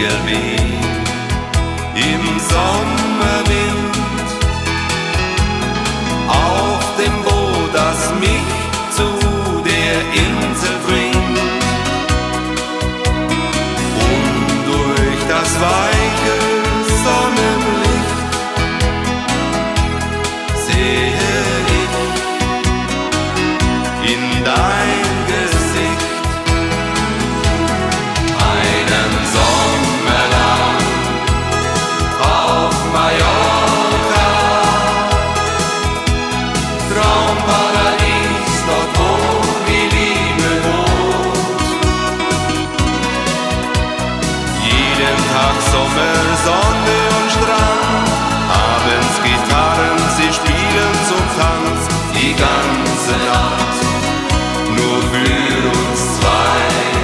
Segelweh im Sommerwind auf dem Boot, das mich zu der Insel bringt, und durch das weiche Sonnenlicht sehe ich in dein Gesicht einen Sommer lang auf Mallorca, Traumparadies, dort wo die Liebe wohnt. Jeden Tag Sommer, Sonne und Strand, abends Gitarren, sie spielen zum Tanz die ganze Nacht, nur für uns zwei.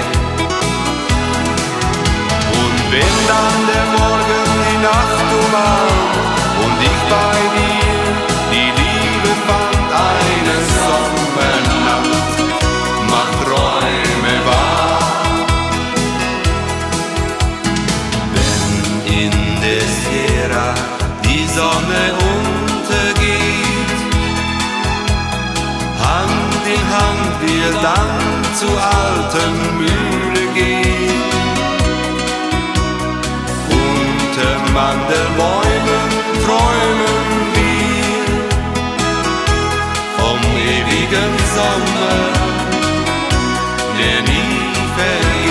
Und wenn dann der Morgen die Nacht umarmt und ich bei dir die Liebe fand, eine Sommernacht macht Träume wahr. Wenn in der Sierra die Sonne untergeht, Hand in Hand wir dann zur alten Mühle gehen, unter Mandelbäumen träumen wir vom ewigen Sommer, der nie vergeht.